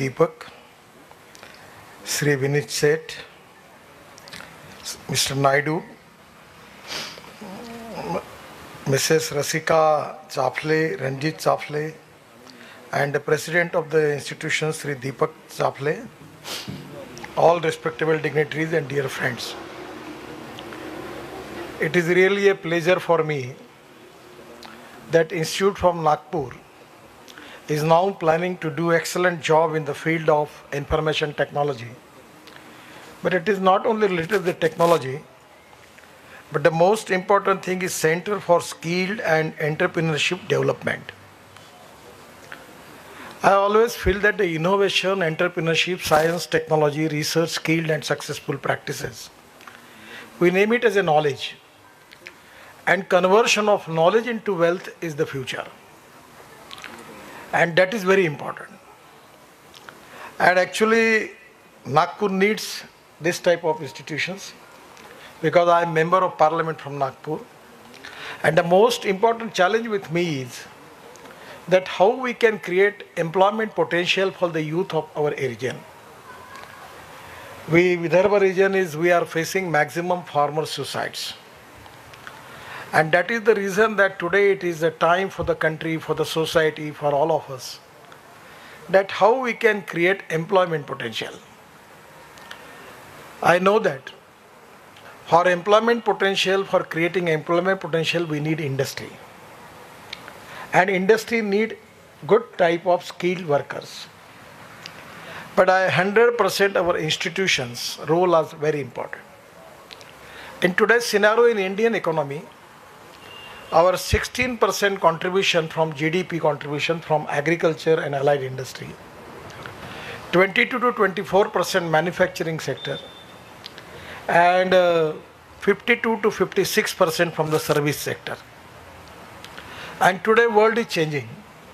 Deepak, Sri Vinit Seth, Mr. Naidu, Mrs. Rasika Chafle, Ranjit Chafle, and the President of the institution, Sri Deepak Chafle, all respectable dignitaries and dear friends. It is really a pleasure for me that Institute from Nagpur is now planning to do excellent job in the field of information technology. But it is not only related to the technology, but the most important thing is Center for Skilled and Entrepreneurship Development. I always feel that the innovation, entrepreneurship, science, technology, research, skilled and successful practices, we name it as a knowledge. And conversion of knowledge into wealth is the future. And that is very important. And actually, Nagpur needs this type of institutions because I am member of parliament from Nagpur. And the most important challenge with me is that how we can create employment potential for the youth of our region. Vidarbha region we are facing maximum farmer suicides. And that is the reason that today it is a time for the country, for the society, for all of us, that how we can create employment potential. I know that for employment potential, for creating employment potential, we need industry. And industry need good type of skilled workers. But 100% our institutions' role is very important. In today's scenario in Indian economy, our 16% contribution from GDP contribution from agriculture and allied industry, 22 to 24% manufacturing sector, and 52 to 56% from the service sector. And today world is changing.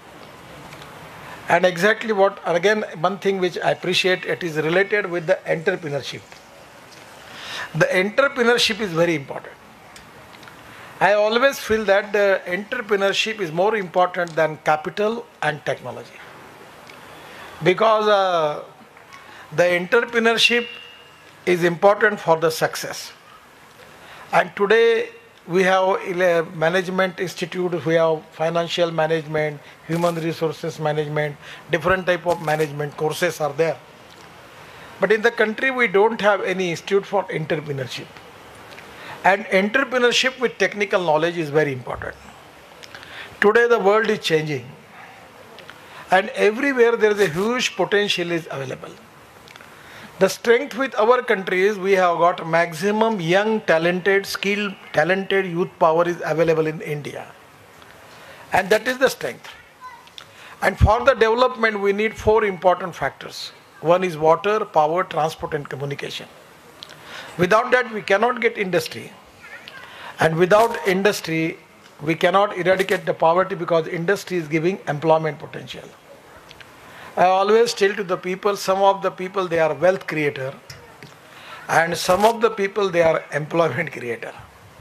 And exactly what, again, one thing which I appreciate, it is related with the entrepreneurship. The entrepreneurship is very important. I always feel that the entrepreneurship is more important than capital and technology. Because the entrepreneurship is important for the success. And today we have a management institute, we have financial management, human resources management, different type of management courses are there. But in the country we don't have any institute for entrepreneurship. And entrepreneurship with technical knowledge is very important. Today the world is changing. And everywhere there is a huge potential is available. The strength with our country is we have got maximum young, talented, skilled, talented youth power is available in India. And that is the strength. And for the development we need 4 important factors. One is water, power, transport and communication. Without that we cannot get industry. And without industry we cannot eradicate the poverty because industry is giving employment potential. I always tell to the people, some of the people they are wealth creator and some of the people they are employment creator.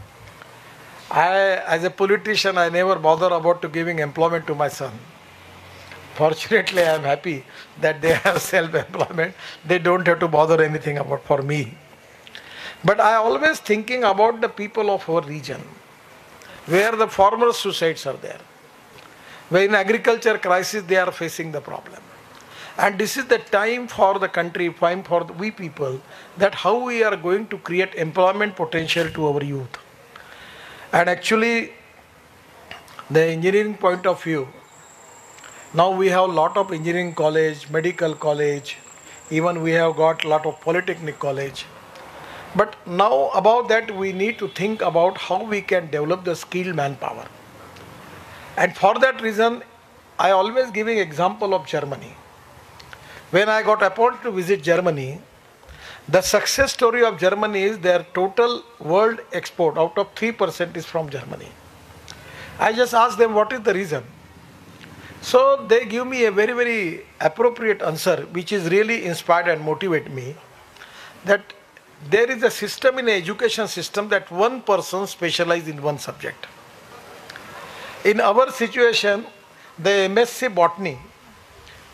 As a politician I never bother about to giving employment to my son. Fortunately I am happy that they have self-employment. They don't have to bother anything about for me. But I always thinking about the people of our region, where the farmer suicides are there, where in agriculture crisis they are facing the problem. And this is the time for the country, time for we people, that how we are going to create employment potential to our youth. And actually, the engineering point of view, now we have a lot of engineering college, medical college, even we have got a lot of polytechnic college. But now about that we need to think about how we can develop the skilled manpower. And for that reason, I always giving example of Germany. When I got appointed to visit Germany, the success story of Germany is their total world export out of 3% is from Germany. I just asked them what is the reason. So they give me a very, very appropriate answer which is really inspired and motivate me, that there is a system in education system that one person specializes in one subject. In our situation, the MSc Botany,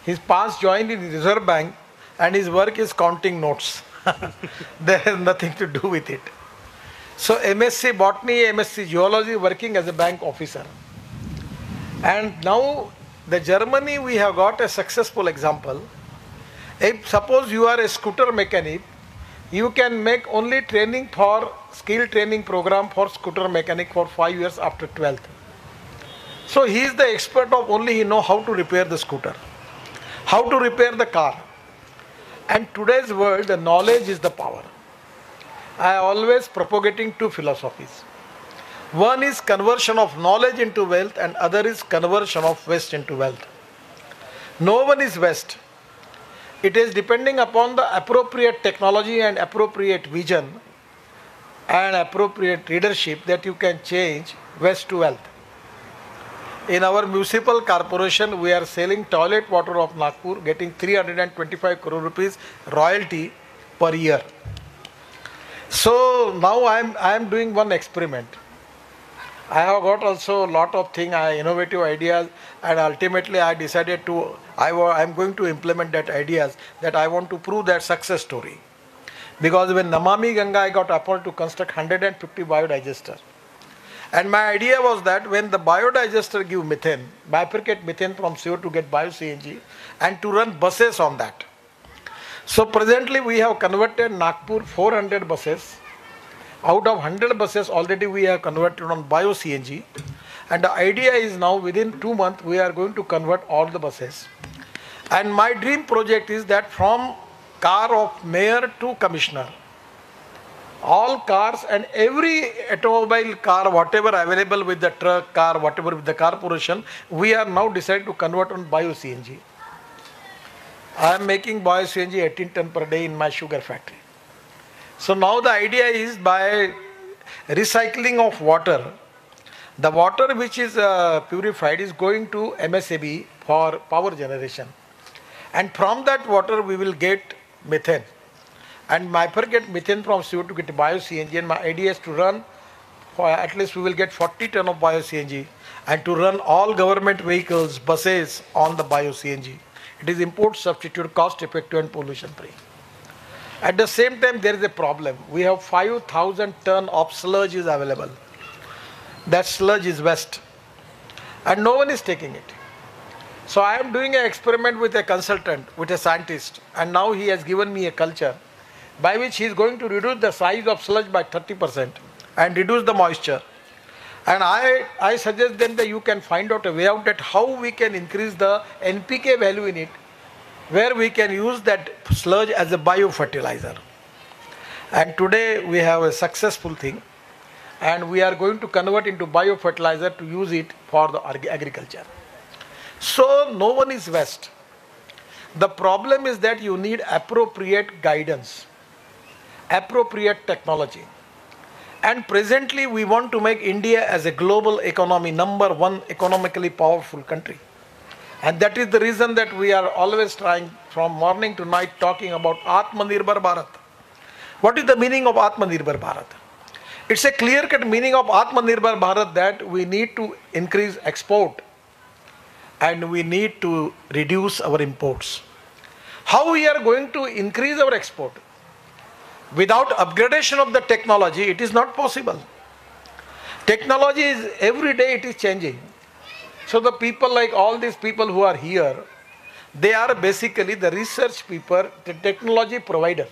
His past joined in Reserve Bank and his work is counting notes. There has nothing to do with it. So MSc Botany, MSc Geology, working as a bank officer. And now the Germany, we have got a successful example. If suppose you are a scooter mechanic, you can make only training for skill training program for scooter mechanic for 5 years after 12th. So he is the expert of only he know how to repair the scooter, how to repair the car. And today's world, the knowledge is the power. I always propagating two philosophies. One is conversion of knowledge into wealth and other is conversion of waste into wealth. No one is waste. It is depending upon the appropriate technology and appropriate vision and appropriate leadership that you can change waste to wealth. In our municipal corporation, we are selling toilet water of Nagpur, getting 325 crore rupees royalty per year. So now I am doing one experiment. I have got also a lot of things, innovative ideas, and ultimately I decided I am going to implement that ideas that I want to prove that success story. Because when Namami Ganga, I got appointed to construct 150 biodigester. And my idea was that when the biodigester give methane, bifurcate methane from CO to get bio-CNG and to run buses on that. So presently we have converted Nagpur 400 buses. Out of 100 buses already we have converted on bio-CNG. And the idea is now within 2 months we are going to convert all the buses. And my dream project is that from car of mayor to commissioner, all cars and every automobile car, whatever available with the truck, car, whatever with the corporation, we are now decided to convert on bio-CNG. I am making bio-CNG 18 ton per day in my sugar factory. So now the idea is by recycling of water, the water which is purified is going to MSAB for power generation. And from that water we will get methane. And bifurcate methane from CO to get bio-CNG, and my idea is to run, for at least we will get 40 ton of bio-CNG and to run all government vehicles, buses on the bio-CNG. It is import substitute, cost effective and pollution free. At the same time there is a problem. We have 5,000 ton of sludge is available. That sludge is waste and no one is taking it. So I am doing an experiment with a consultant, with a scientist, and now he has given me a culture by which he is going to reduce the size of sludge by 30% and reduce the moisture. And I suggest then that you can find out a way out that how we can increase the NPK value in it, where we can use that sludge as a biofertilizer. And today we have a successful thing and we are going to convert into biofertilizer to use it for the agriculture. So no one is waste. The problem is that you need appropriate guidance, appropriate technology. And presently we want to make India as a global economy, #1 economically powerful country. And that is the reason that we are always trying from morning to night talking about Atmanirbhar Bharat. What is the meaning of Atmanirbhar Bharat? It's a clear-cut meaning of Atmanirbhar Bharat that we need to increase export and we need to reduce our imports. How we are going to increase our export? Without upgradation of the technology, it is not possible. Technology is every day it is changing. So the people like all these people who are here, they are basically the research people, the technology provider.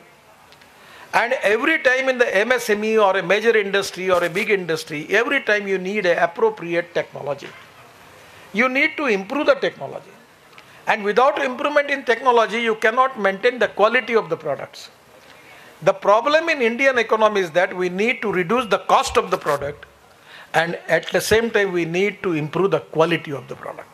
And every time in the MSME or a major industry or a big industry, every time you need an appropriate technology. You need to improve the technology. And without improvement in technology, you cannot maintain the quality of the products. The problem in Indian economy is that we need to reduce the cost of the product and at the same time we need to improve the quality of the product.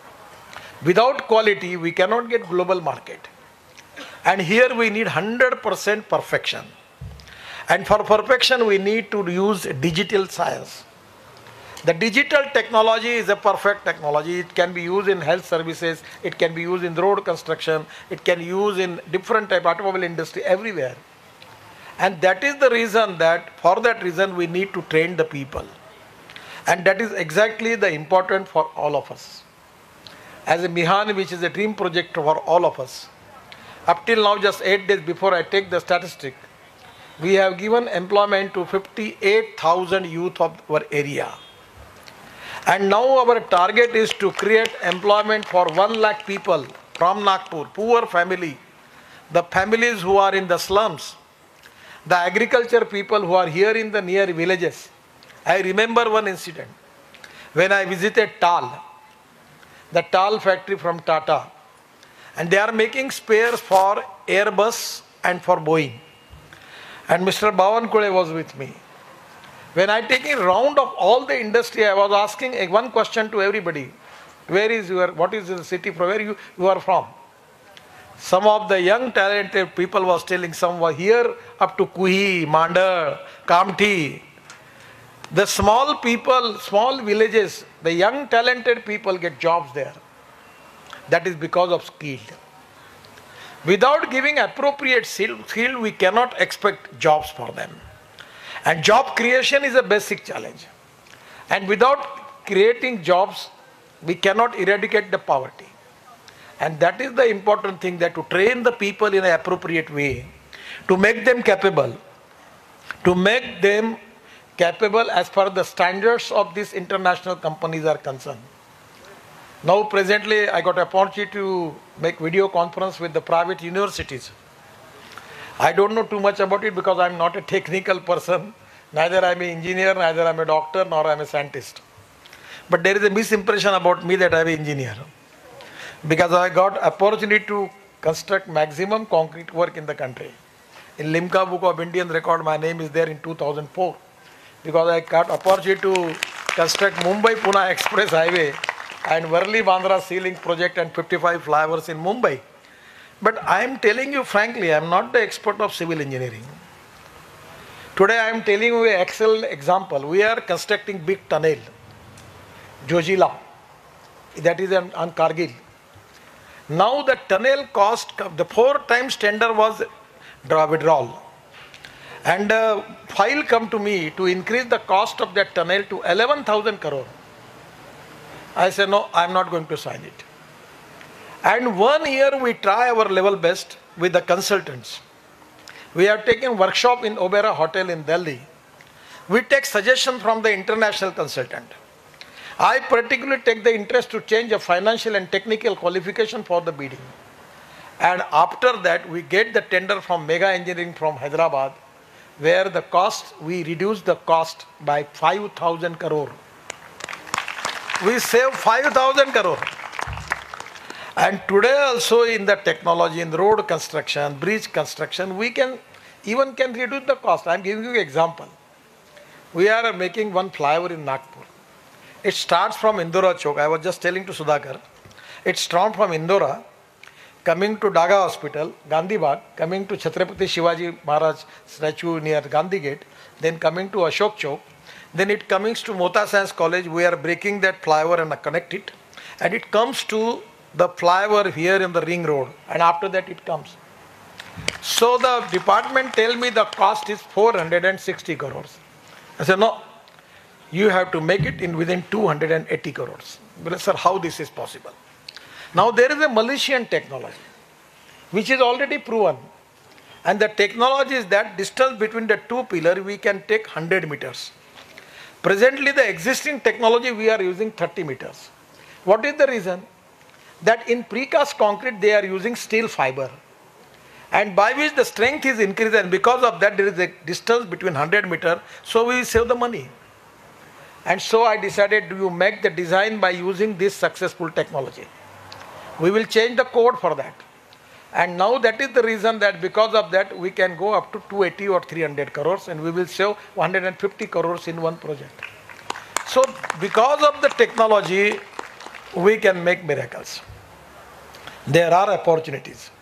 Without quality, we cannot get global market. And here we need 100% perfection. And for perfection, we need to use digital science. The digital technology is a perfect technology. It can be used in health services, it can be used in road construction, it can be used in different type of automobile industry, everywhere. And that is the reason that, for that reason, we need to train the people. And that is exactly the important for all of us. as a Mihan, which is a dream project for all of us. Up till now, just 8 days before I take the statistic, we have given employment to 58,000 youth of our area. And now our target is to create employment for 1 lakh people from Nagpur, poor family, the families who are in the slums, the agriculture people who are here in the near villages. I remember one incident when I visited TAL, the TAL factory from Tata, and they are making spares for Airbus and for Boeing. And Mr. Bhavan Kule was with me. When I take a round of all the industry, I was asking one question to everybody. What is the city from where you are from? Some of the young talented people was telling, some were here up to Kuhi, Mandar, Kamti. The small people, small villages, the young talented people get jobs there. That is because of skill. Without giving appropriate skill, we cannot expect jobs for them. And job creation is a basic challenge. And without creating jobs, we cannot eradicate the poverty. And that is the important thing, that to train the people in an appropriate way, to make them capable as per the standards of these international companies are concerned. Now presently I got an opportunity to make video conference with the private universities. I don't know too much about it because I am not a technical person. Neither I am an engineer, neither I am a doctor, nor I am a scientist. But there is a misimpression about me that I am an engineer. Because I got opportunity to construct maximum concrete work in the country. In Limca Book of Indian Record, my name is there in 2004. Because I got opportunity to construct Mumbai-Pune Express Highway and Worli-Bandra Sea Link project and 55 flyovers in Mumbai. But I am telling you frankly, I am not the expert of civil engineering. Today I am telling you an excellent example. We are constructing big tunnel, Jojila, that is on Kargil. Now the tunnel cost, the 4 times tender was withdrawal. And file come to me to increase the cost of that tunnel to 11,000 crore. I said, no, I am not going to sign it. And 1 year we try our level best with the consultants. We have taken workshop in Oberoi Hotel in Delhi. We take suggestion from the international consultant. I particularly take the interest to change the financial and technical qualification for the bidding. And after that, we get the tender from Mega Engineering from Hyderabad, where the cost, we reduce the cost by 5,000 crore. We save 5,000 crore. And today also in the technology, in road construction, bridge construction, we can reduce the cost. I am giving you an example. We are making one flyover in Nagpur. It starts from Indora Chowk. I was just telling to Sudhakar. It starts from Indora, coming to Daga Hospital, Gandhi Bagh, coming to Chhatrapati Shivaji Maharaj statue near Gandhi Gate, then coming to Ashok Chowk, then it comes to Mota Science College. We are breaking that flyover and connect it, and it comes to the flyover here in the ring road, and after that it comes. So the department tell me the cost is 460 crores. I said, no, you have to make it in within 280 crores. But sir, how this is possible? Now there is a Malaysian technology which is already proven, and the technology is that distance between the 2 pillars we can take 100 meters. Presently the existing technology we are using 30 meters. What is the reason? That in precast concrete they are using steel fiber, and by which the strength is increased, and because of that there is a distance between 100 meters, so we save the money. And so I decided to make the design by using this successful technology. We will change the code for that. And now that is the reason that because of that we can go up to 280 or 300 crores, and we will save 150 crores in one project. So because of the technology, we can make miracles. There are opportunities.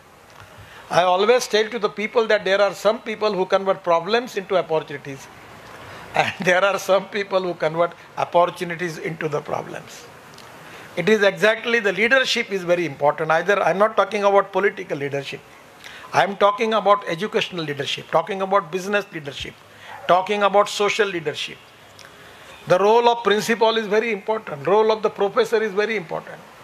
I always tell to the people that there are some people who convert problems into opportunities, and there are some people who convert opportunities into the problems. It is exactly, the leadership is very important. Either I am not talking about political leadership. I am talking about educational leadership, talking about business leadership, talking about social leadership. The role of principal is very important. Role of the professor is very important.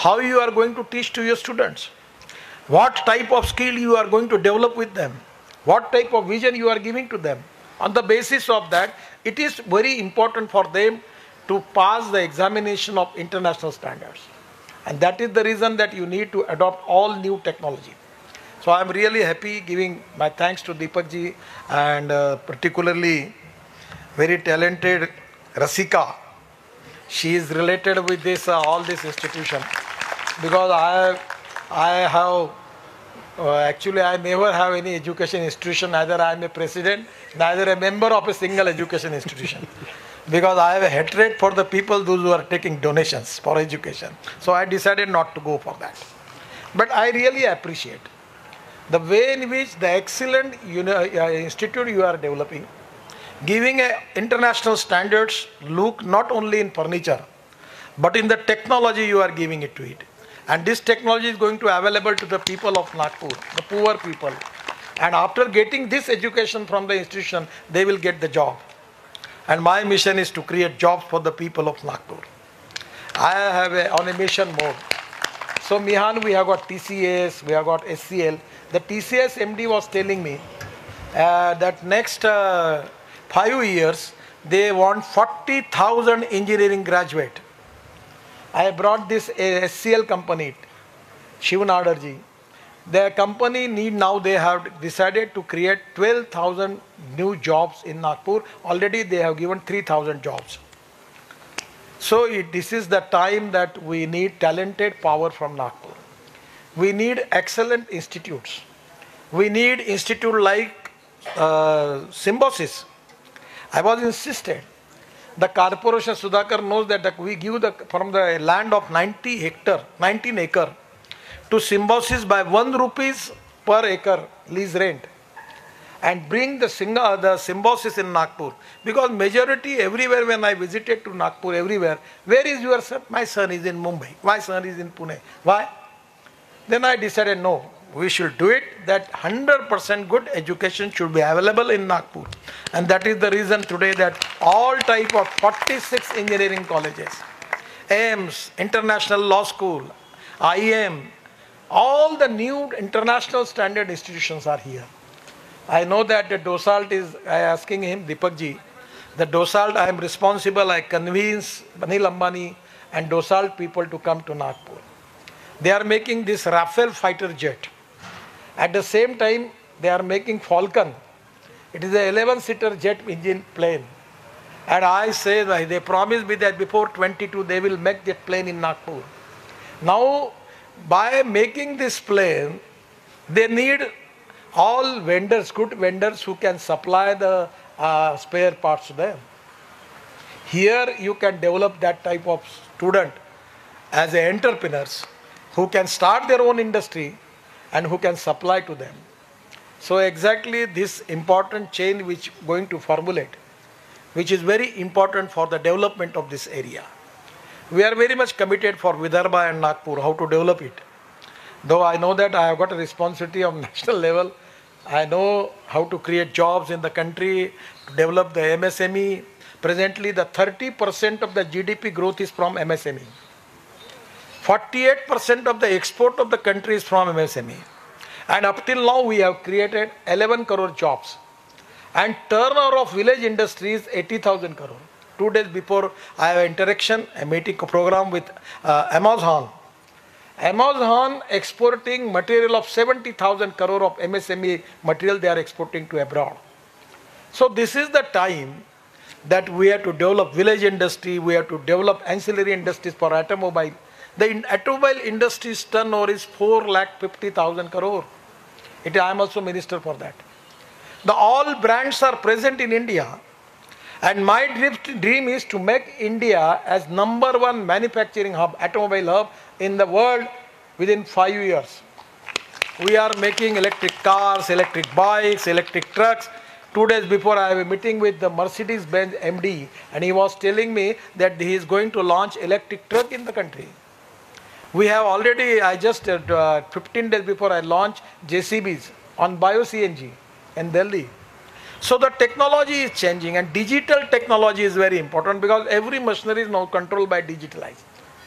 how you are going to teach to your students, what type of skill you are going to develop with them, what type of vision you are giving to them. On the basis of that, it is very important for them to pass the examination of international standards. And that is the reason that you need to adopt all new technology. So I am really happy, giving my thanks to Deepak ji, and particularly very talented Rasika. She is related with this all this institution, because I have actually I never have any education institution. Neither I am a president, neither a member of a single education institution, because I have a hatred for the people those who are taking donations for education. So I decided not to go for that. But I really appreciate the way in which the excellent institute you are developing, giving international standards look not only in furniture, but in the technology you are giving it to it. And this technology is going to be available to the people of Nagpur, the poor people. And after getting this education from the institution, they will get the job. And my mission is to create jobs for the people of Nagpur. I have on a mission mode. So Mihan, we have got TCS, we have got SCL. The TCS MD was telling me that next 5 years, they want 40,000 engineering graduate. I brought this SCL company, Shiv Nadarji. Their company they have decided to create 12,000 new jobs in Nagpur. Already they have given 3,000 jobs. So this is the time that we need talented power from Nagpur. We need excellent institutes. We need institute like Symbiosis. I was insisted. The corporation, Sudhakar knows that we give from the land of 19 acre to Symbiosis by 1 rupees per acre lease rent, and bring the Symbiosis in Nagpur. Because majority everywhere when I visited to Nagpur, everywhere, where is your son? My son is in Mumbai. My son is in Pune. Why? Then I decided, no, we should do it, that 100% good education should be available in Nagpur. And that is the reason today that all type of 46 engineering colleges, AIMS, International Law School, IIM, all the new international standard institutions are here. I know that the Dosalt is, I asking him, Deepak ji, the Dosalt I am responsible, I convince Anil Ambani and Dosalt people to come to Nagpur. They are making this Rafale fighter jet. At the same time, they are making Falcon. It is an 11-seater jet engine plane. And I say that they promised me that before 22 they will make that plane in Nagpur. Now, by making this plane, they need all vendors, good vendors who can supply the spare parts to them. Here you can develop that type of student as entrepreneurs who can start their own industry and who can supply to them. So exactly this important chain which going to formulate, which is very important for the development of this area. We are very much committed for Vidarbha and Nagpur, how to develop it. Though I know that I have got a responsibility on national level, I know how to create jobs in the country, to develop the MSME. Presently, the 30% of the GDP growth is from MSME. 48% of the export of the country is from MSME. And up till now, we have created 11 crore jobs. And turnover of village industry is 80,000 crore. 2 days before, I have interaction, a meeting program with Amazon. Amazon exporting material of 70,000 crore of MSME material they are exporting to abroad. So this is the time that we have to develop village industry, we have to develop ancillary industries for automobile. The automobile industry's turnover is 4,50,000 crore. I am also minister for that. The all brands are present in India. And my dream is to make India as #1 manufacturing hub, automobile hub in the world within 5 years. We are making electric cars, electric bikes, electric trucks. 2 days before, I have a meeting with the Mercedes-Benz MD, and he was telling me that he is going to launch electric truck in the country. We have already, 15 days before I launched JCBs on bio-CNG in Delhi. So the technology is changing, and digital technology is very important because every machinery is now controlled by digitalized.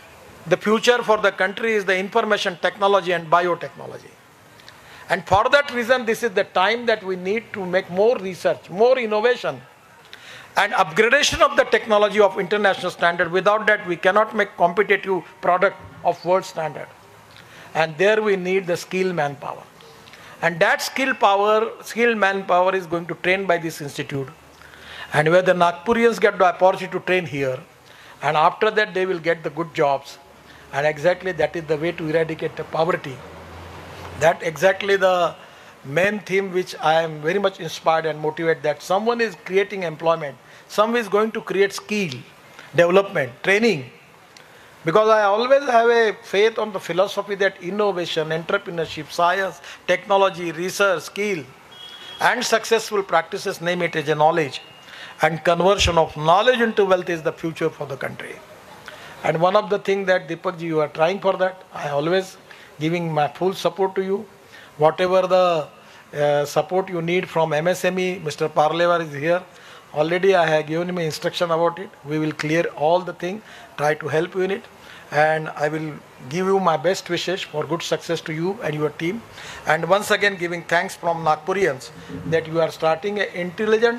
the future for the country is the information technology and biotechnology. And for that reason, this is the time that we need to make more research, more innovation, and upgradation of the technology of international standard. Without that, we cannot make competitive product of world standard. And there we need the skilled manpower. And that skilled manpower is going to train by this institute. And where the Nagpurians get the opportunity to train here, and after that they will get the good jobs. And exactly that is the way to eradicate the poverty. That exactly the main theme which I am very much inspired and motivated, that someone is creating employment, someone is going to create skill, development, training. Because I always have a faith on the philosophy that innovation, entrepreneurship, science, technology, research, skill, and successful practices, name it as a knowledge, and conversion of knowledge into wealth is the future for the country. And one of the things that Deepak ji, you are trying for that, I always giving my full support to you. Whatever the support you need from MSME, Mr. Parlevar is here. Already I have given him instruction about it. We will clear all the thing, try to help you in it. And I will give you my best wishes for good success to you and your team. And once again giving thanks from Nagpurians that you are starting an intelligent,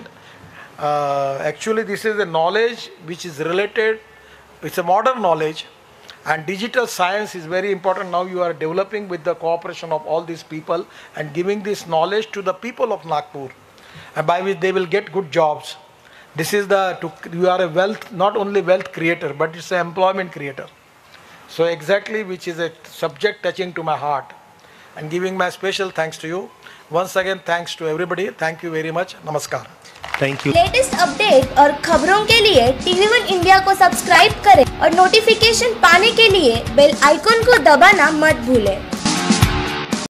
actually this is a knowledge which is related, it's a modern knowledge. And digital science is very important. Now you are developing with the cooperation of all these people and giving this knowledge to the people of Nagpur, and by which they will get good jobs. This is you are a wealth, not only wealth creator, but it's an employment creator. So exactly, which is a subject touching to my heart, and giving my special thanks to you. Once again, thanks to everybody. Thank you very much. Namaskar. Thank you. Latest update और खबरों के लिए TV1 India को subscribe करें और notification पाने के लिए बेल आइकॉन को दबाना मत भूलें।